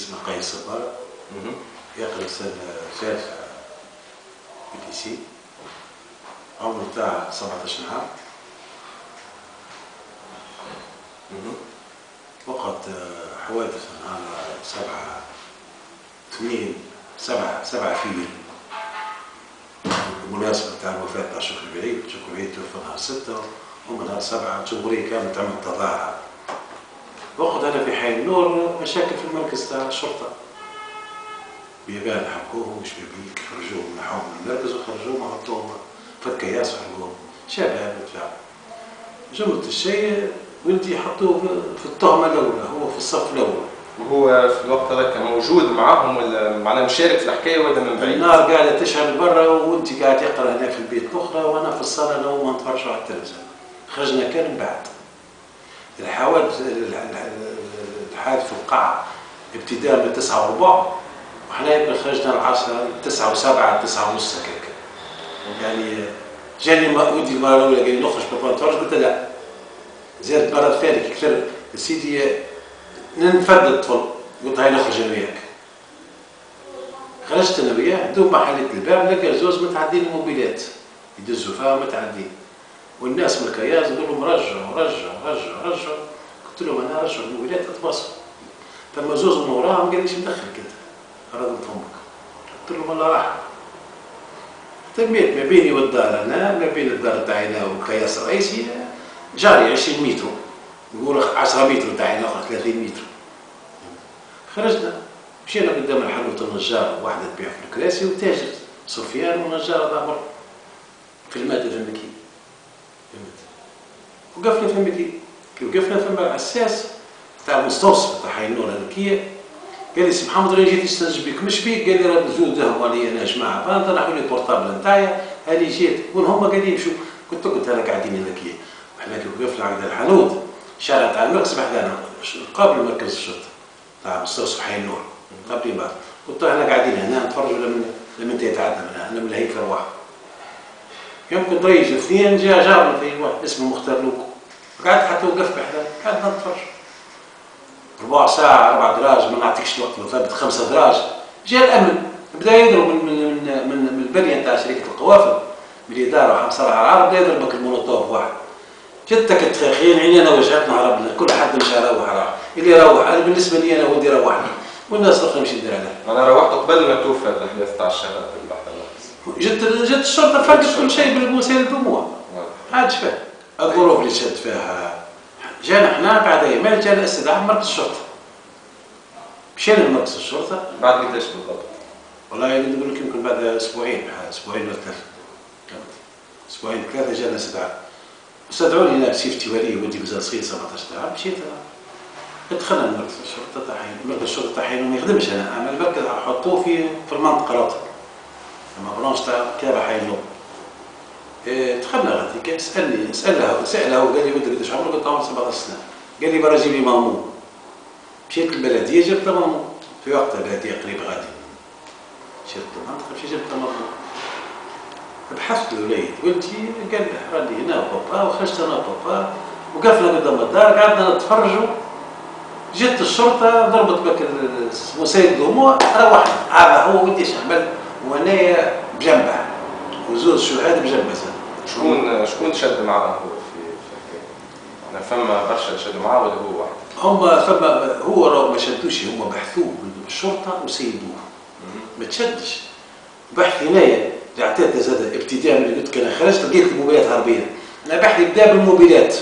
اسمه قيس صبار، يقرأ سنة ثالثة بالليسي، عمره تاع 17 عام. وقت حوادث نهار 7 فيل بالمناسبة تاع الوفاة تاع شكري بعيد. شكري بعيد توفى نهار 6 ومن نهار 7 الجمهورية كانت تعمل تظاهرة. وقت أنا في حي النور مشاكل في المركز تاع الشرطة، بيبان حبكوهم مش بيبين، خرجوهم نحوهم من المركز وخرجوهم وحطوهم في الكياس وحرقوهم. شابه بالفعل. جملة الشيء ولدي حطوه في التهمة الأولى، هو في الصف الأول. وهو في الوقت هذاك موجود معاهم ولا معناه مشارك في الحكاية ولا من بعيد؟ النار قاعدة تشعل برا وأنت قاعد يقرأ هنا في البيت الأخرى وأنا في الصالة أنا وما نتفرجوا على التلفزيون. خرجنا كان بعد. الحوادث الحادث وقع ابتداء من 9:15 وحنا خرجنا العصر 9:07 9:30 هكاك. يعني جاني ودي المرة الأولى قال لي نخرج بابا نتفرج، قلت لا. زادت مرة ثانية كثر سيدي نفد الطفل، قلت هاي نخرج أنا وياك. خرجت أنا وياه دوب ما حليت الباب لقى زوز متعدين الموبيلات يدزوا فيها متعدين. والناس من الكياس يقول لهم رجعوا. قلت لهم انا رجعوا الموبيلات اتبصروا. ثم زوز من وراهم قال ليش مدخل كده؟ راجل فمك. قلت لهم والله راح. تميت ما بيني والدار انا، ما بين الدار تاعنا والكياس الرئيسي جاري 20 متر. نقول 10 متر تاعنا اخر 30 متر. خرجنا مشينا قدام الحانوت النجار، واحده تبيع في الكراسي وتاجر سفيان ونجار ضامر في الماده في المكي. وقفنا في المكي، كي وقفنا ثم العساس تاع المستوصف تاع حي النور هذاكية قال لي سي محمد راني جيت نستنجد بك، مش بيك؟ قال لي راه زود ذهبوا علي انا جماعه، فانت راحوا لي البورطابل نتاعي هاني جيت وهم قاعدين يمشوا. قلت انا قاعدين هذاكية وحنا كي وقفنا عند الحانوت الشارع تاع المركز بحذانا قابل مركز الشرطه تاع مستوصف حي النور قابلين بعض. قلت احنا قاعدين هنا نتفرجوا لمن تيتعدى انا من الهيك واحد. يمكن ضيج اثنين جابنا في واحد اسمه مختار لوكو، قعدت حتى وقفت بحذاه قعدنا نتفرج ربع ساعة 4 دراج، ما نعطيكش الوقت مثبت 5 دراج. جاء الأمن بدا يضرب من البنية نتاع شركة القوافل اللي داروا حمصر على العرب، بدا يضربك المولوتوف واحد. جتك التخاخين عينينا وجهتنا هربنا، كل حد مشى روح اللي يروح. أنا بالنسبة لي أنا ودي روحنا والناس الأخرى مش ندير عليها. أنا روحت قبل ما توفى الأحداث تاع الشهر في البحث المركزي. جت الشرطة فردت كل شيء بالوسائل الدموع. ما عادش فاهم الظروف اللي شد فيها. جانا احنا بعد ايام جانا استدعاء مركز الشرطه. مشينا لمركز الشرطه بعد قداش بالضبط؟ والله نقول لك يمكن بعد اسبوعين ولا 3. اسبوعين 3 جانا استدعاء. استدعوني هناك سيفتي ولي ولدي مازال صغير 17 عام. مشيت دخلنا لمركز الشرطه تاع حين. مركز الشرطه تاع حين ما يخدمش انا، اما المركز حطوه في المنطقه راوتر. لما برونش تاع كابا حي النور. دخلنا غادي كان سأله قال لي ولدك قداش عمرك؟ قلت عمري 17 سنة. قال لي برا جيب لي مامون. مشيت للبلدية جبت مامون في وقتها البلدية قريب غادي. مشيت للمنطقة مشيت جبت مامون. بحثت الوليد ولدي قال لي راني هنا بابا، وخرجت انا بابا وقفنا قدام الدار قعدنا نتفرجوا. جت الشرطة ضربت بك وسيد الدموع روحنا. هذا هو ولدي اش عمل وانايا بجنبه وزوز شهاد بجنبه. شكون شد معاه هو في الحكايه؟ انا فما برشا شدوا معاه ولا هو واحد؟ هو راه ما شدوش، هما بحثوه بالشرطه وسيبوه. ما تشدش. بحث هنايا اللي عطيت زاد ابتداء من اللي قلت لك انا خرجت لقيت الموبيلات هاربين. انا بحث يبدا بالموبيلات.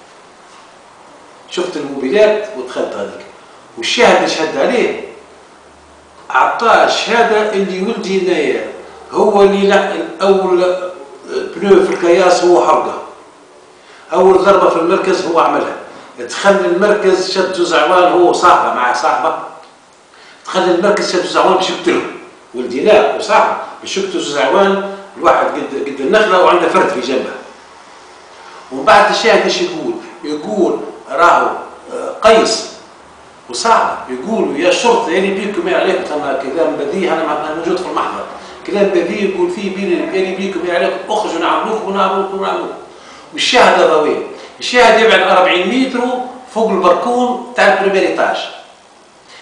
شفت الموبيلات ودخلت هذيك. والشاهد اللي شهد عليه اعطاه الشهاده اللي ولدي هنايا هو اللي اول بنو في الكياس هو حرقه. اول ضربه في المركز هو عملها. دخل المركز شد زعوان هو صاحبه مع صاحبه. دخل المركز شد زعوان باش يقتله. ولدي لا وصاحبه باش يقتلوا زعوان الواحد قد النخله وعنده فرد في جنبه. ومن بعد الشاهد ايش يقول؟ يقول راهو قيس وصاحبه يقولوا يا شرطه يعني بيكم يا عليكم. ثم كلام بديهي انا موجود في المحضر. كلام بديهي يقول فيه بيني بيكم يا عليكم اخرجوا نعملوك. والشاهد هذا الشاهد يبعد 40 متر فوق البركون تاع البريمير ايطاج.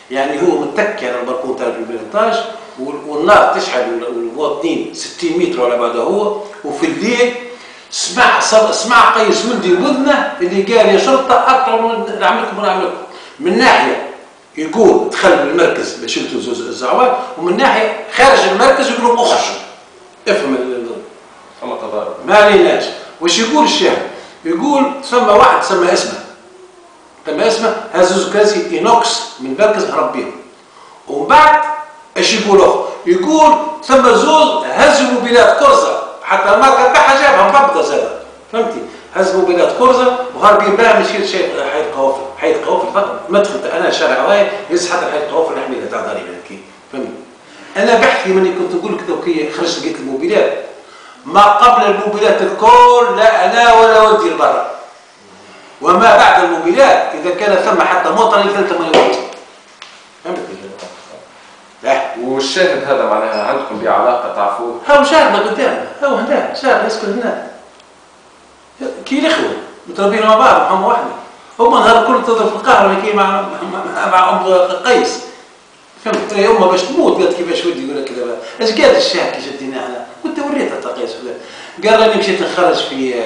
يعني هو متكي على البلكون تاع البليطاج والنار تشعل والمواطنين 60 متر على بعده هو، وفي الليل سمع قيس ولدي بوذنه اللي قال يا شرطه اكثر من نعملكم من ناحيه يقول دخل المركز شلتوا الزعوان، ومن ناحيه خارج المركز يقولوا اخرجوا. افهم فما تضارب ما ليناش. وش يقول الشاعر؟ يقول ثم واحد سمى اسمه هزوا كراسي اينوكس من المركز هرب بيهم. ومن بعد ايش يقول يقول ثم زوز هزموا بلاد كرزه حتى الماركه تاعها جابها مببضه زاد، فهمتي؟ هزموا بلاد كرزه وهاربين بها مشيت شيء حي قوافل فقط مدخل انا شارع راي يز حتى حي قوافل نحميها تاع داري هكي، فهمتي؟ انا بحثي مني كنت نقول لك توكيه خرجت لقيت الموبيلات ما قبل الموبيلات الكل لا انا ولا ودي لبرا، وما بعد الموبيلات اذا كان ثم حتى موطن ثلاثه مليون، فهمت؟ لا والشاهد هذا معناها عندكم به علاقه تعرفوه؟ هاو شاهدنا قدامنا، هاو هنا شاهد يسكن هنا كي الاخوه متربيين مع بعض محمد واحده، هم نهار الكل تضرب في القهوه كي مع ام قيس، فهمت؟ امه باش تموت قالت كيفاش ودي يقول لك كذا، اش قال الشاه كي شدينا احنا؟ كنت وريتها تاع قيس قال راني مشيت نخرج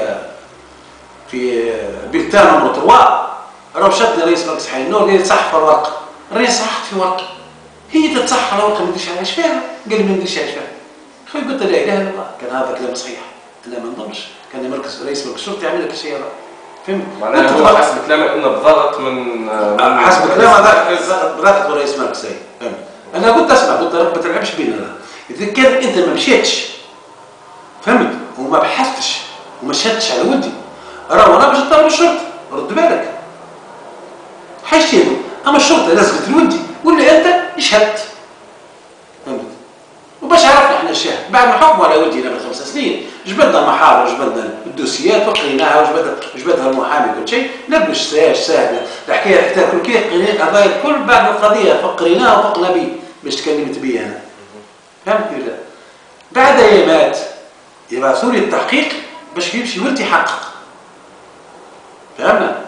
في بلتان نمرو 3 راه شدني رئيس مركز حي النور قال لي تصحح الورقه، راني صححت في ورقه هي تتصحح الورقه ما نديرش عليها اش فيها؟ قال لي ما نديرش عليها اش فيها؟ خويا قلت لا اله الا الله، كان هذا كلام صحيح، انا ما نظنش كان رئيس مركز الشرطه يعمل لك الشيء هذا، فهمت؟ معناها هو حسب كلامك انه بضغط من حسب كلام هذا ضغط رئيس مركز، فهمت؟ انا قلت اسمع، قلت ما تلعبش بينا، اذا كان انت ما مشيتش فهمت وما بحثتش وما شدتش على ودي راه انا باش نطالب الشرطه، رد بالك حاجتين، اما الشرطه لازقت لودي ولا انت شهدت، فهمت؟ وباش عرفنا احنا الشاهد بعد ما حكموا على ودينا من 5 سنين جبدنا المحاضر وجبدنا الدوسيات وقريناها وجبدها المحامي كل شيء، نبلش سهله الحكايه حتى كل كيف قضايا الكل بعد القضيه فقريناها وفقنا به باش تكلمت بيه انا، فهمت ولا؟ بعد ايامات يبعثوا لي التحقيق باش يمشي ولدي يحقق، فهمنا؟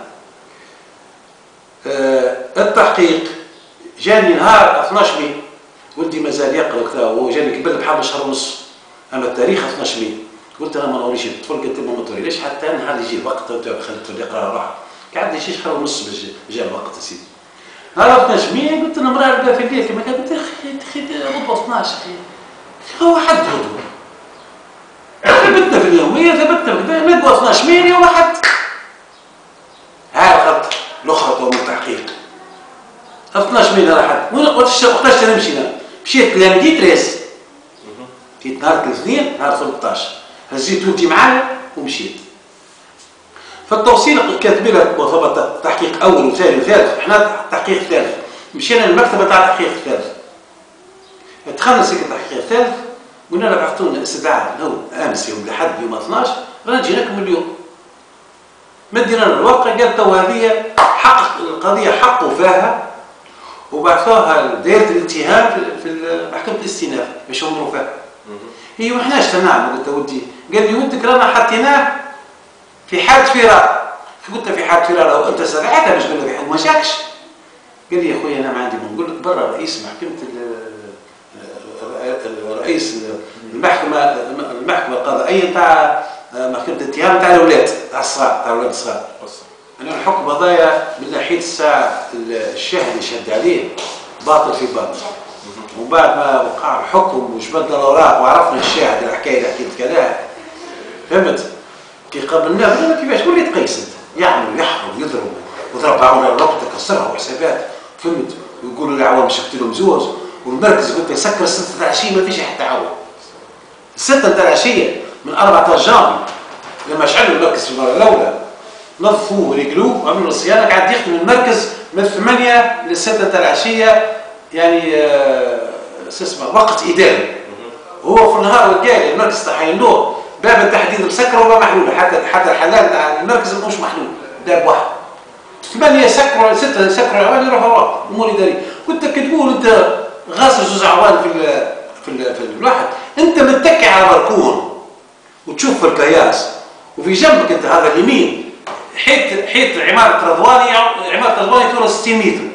التحقيق جاني نهار 12 ماي ولدي مازال يقرا وكذا وهو جاني قبل بحال شهر ونص، اما التاريخ 12 ماي قلت انا ما نوريش الطفل، قلت له ما توريليش حتى نهار يجي الوقت خليته يقرا روحه، قعد يجي شهر ونص باش جا الوقت يا سيدي. نهار 12 ماي قلت انا مراه في الليل كما كانت قلت اخي غدوه 12 اخي هو حد غدوه ثبتنا في اليوميه ثبتنا كذا ندوه 12 ماي واحد ها الخط الاخرى تو من التحقيق 12 ماي راحت وقتاش انا مشيت لامدي 13 جيت نهار الاثنين نهار 13 هزيت ولدي معايا ومشيت. فالتوصيل كاتبين لك مرتبط تحقيق اول وثاني وثالث، احنا تحقيق ثالث، مشينا للمكتبه تاع التحقيق الثالث. دخلنا سكن التحقيق الثالث قلنا له عطوا لنا استدعاء هو امس يوم الاحد يوم 12 رانا جيناكم اليوم. مدينا له الورقه قال تو هذه حق القضيه حقوا فيها وبعثوها لدائره الاتهام في محكمه الاستئناف باش ينظروا فيها. هي وحنا اجتمعنا قلت ودي قال لي ودك رانا حطيناه في حاله فرار. قلت في حاله فرار انت سرعتها باش قلنا في حد ما شاكش. قال لي يا خويا انا ما عندي ما نقول لك برا رئيس محكمه رئيس المحكمه القضائيه تاع محكمه الاتهام تاع الاولاد تاع الصغار تاع الاولاد الصغار. انا الحكم قضايا من ناحيه الساعه الشاهد اللي شد عليه باطل في باطل. ومن بعد ما وقع الحكم وجبدنا الاوراق وعرفنا الشاهد الحكايه اللي حكيت كذا فهمت؟ كي قابلناه قلنا كيفاش وليت قيس يعمل ويحرم ويضرب وضرب عون الربط كسرها وحسابات فهمت؟ ويقولوا العوام شفت لهم زوز والمركز قلت يسكر 6 تاع العشيه ما فيش حتى عوام. 6 تاع العشيه من 14 جانفي لما شعلوا المركز في المره الاولى نظفوه ورجلوه وعملوا الصيانه قاعد يخدم المركز من 8 ل 6 تاع العشيه يعني اسمه وقت اداري. هو في النهار الجاي المركز تاع حي النور باب التحديد مسكر ولا محلول حتى الحلال تاع المركز مش محلول باب واحد. 8 سكروا 6 سكروا عوان يروحوا امور اداريه. كنت تقول انت غاسل زوز عوان في الواحد انت متكي على بركون وتشوف في الكياس وفي جنبك انت هذا اليمين حيت عماره رضواني طولها 60 متر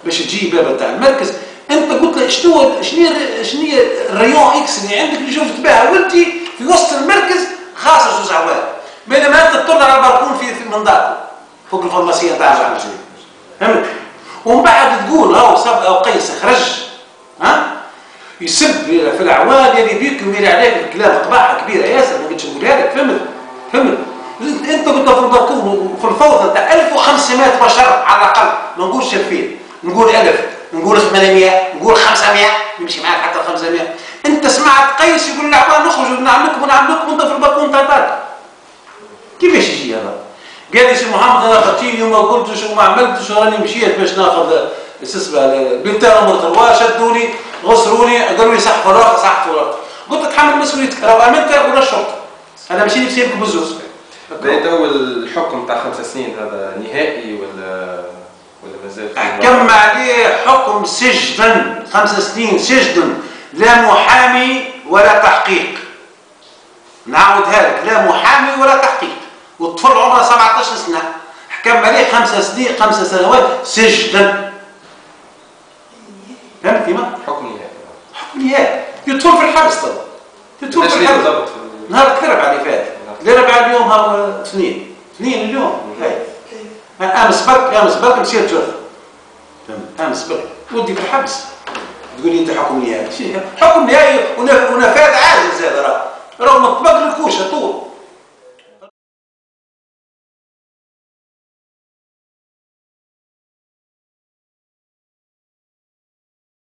باش تجي باب تاع المركز، انت قلت له شنو هي الريون اكس اللي عندك اللي شفت بها ولدي في وسط المركز خاصه جوز عوام، بينما انت تطل على الباركون في منطقه فوق الفارماسيه تاع الجزائر. فهمت؟ ومن بعد تقول هاو صب او قيس خرج يسب في العوام يلي بيك ويري عليك الكلام قباحه كبيره ياسر ما قلتش نقولها لك. فهمت؟ انت قلت في الباركون في الفوضى تاع 1500 بشر على الاقل، ما نقولش 2000، نقول 1000، نقول 800، نقول 500، يمشي معاك حتى 500. انت سمعت قيس يقول للعوام نخرجوا ونعملكم وانت في الباركون تاعك. كيفاش يجي هذا؟ قال لي سي محمد انا خطيني وما قلتش وما عملتش وراني مشيت باش ناخذ بنتين امر 3 شدوني غسروني قالوا لي صح فراغ. قلت تحمل مسؤوليتك راهو امنت ولا الشرطه؟ انا ماشي نسيبك بالزوز. تو الحكم تاع 5 سنين هذا نهائي ولا مازال؟ حكم عليه حكم سجن 5 سنين سجن، لا محامي ولا تحقيق. نعاودها لك، لا محامي ولا تحقيق، والطفل عمره 17 سنه حكم عليه 5 سنوات سجن. فهمت كيما؟ حكم نهائي. حكم نهائي، يدخل في الحبس طبعا. يدخل في الحبس. نهار الثلاثاء اللي فات، الاربعاء اليوم هو اثنين اليوم. امس برك مشيت ثلاثة. امس برك ودي في الحبس. تقول لي انت حكم نهائي، حكم نهائي ونفاذ عاجز هذا راه مطبق الكوشه طول.